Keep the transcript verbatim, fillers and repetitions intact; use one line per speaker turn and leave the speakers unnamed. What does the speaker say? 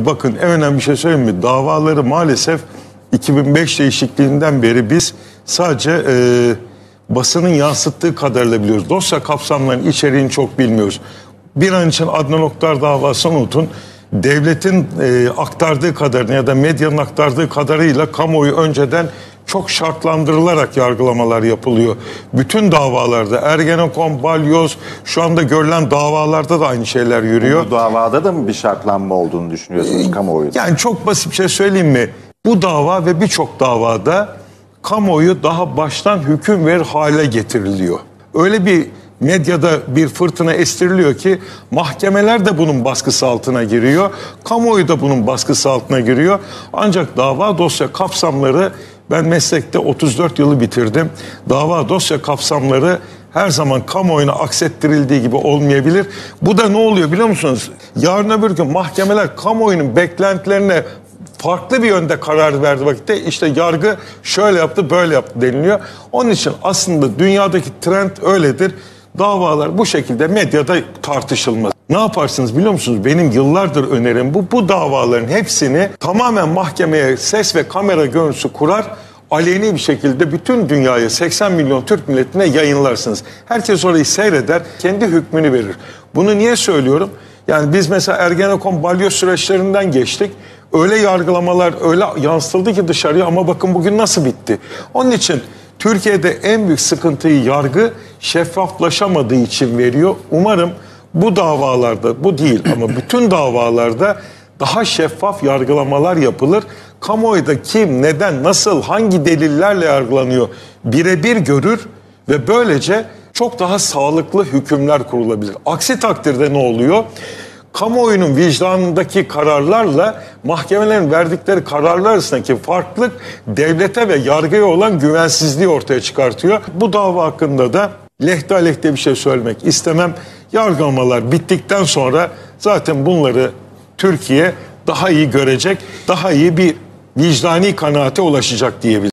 Bakın en önemli bir şey söyleyeyim mi? Davaları maalesef iki bin beş değişikliğinden beri biz sadece e, basının yansıttığı kadarıyla biliyoruz. Dosya kapsamlarının içeriğini çok bilmiyoruz. Bir an için Adnan Oktar davasını unutun. Devletin e, aktardığı kadarını ya da medyanın aktardığı kadarıyla kamuoyu önceden çok şartlandırılarak yargılamalar yapılıyor. Bütün davalarda Ergenekon, Balyoz, şu anda görülen davalarda da aynı şeyler yürüyor.
Bu davada da mı bir şartlanma olduğunu düşünüyorsunuz kamuoyu?
Yani çok basit bir şey söyleyeyim mi? Bu dava ve birçok davada kamuoyu daha baştan hüküm verir hale getiriliyor. Öyle bir medyada bir fırtına estiriliyor ki mahkemeler de bunun baskısı altına giriyor. Kamuoyu da bunun baskısı altına giriyor. Ancak dava dosya kapsamları, ben meslekte otuz dört yılı bitirdim. Dava dosya kapsamları her zaman kamuoyuna aksettirildiği gibi olmayabilir. Bu da ne oluyor biliyor musunuz? Yarın öbür gün mahkemeler kamuoyunun beklentilerine farklı bir yönde karar verdi vakitte işte yargı şöyle yaptı böyle yaptı deniliyor. Onun için aslında dünyadaki trend öyledir. Davalar bu şekilde medyada tartışılmaz. Ne yaparsınız biliyor musunuz? Benim yıllardır önerim bu. Bu davaların hepsini tamamen mahkemeye ses ve kamera görüntüsü kurar, aleni bir şekilde bütün dünyaya, seksen milyon Türk milletine yayınlarsınız. Herkes orayı seyreder, kendi hükmünü verir. Bunu niye söylüyorum? Yani biz mesela Ergenekon, Balyoz süreçlerinden geçtik. Öyle yargılamalar öyle yansıtıldı ki dışarıya, ama bakın bugün nasıl bitti. Onun için Türkiye'de en büyük sıkıntıyı yargı şeffaflaşamadığı için veriyor. Umarım bu davalarda, bu değil ama bütün davalarda daha şeffaf yargılamalar yapılır. Kamuoyuda kim, neden, nasıl, hangi delillerle yargılanıyor birebir görür ve böylece çok daha sağlıklı hükümler kurulabilir. Aksi takdirde ne oluyor? Kamuoyunun vicdanındaki kararlarla mahkemelerin verdikleri kararlar arasındaki farklılık devlete ve yargıya olan güvensizliği ortaya çıkartıyor. Bu dava hakkında da lehte aleyhte bir şey söylemek istemem. Yargılamalar bittikten sonra zaten bunları Türkiye daha iyi görecek, daha iyi bir vicdani kanaate ulaşacak diyebiliriz.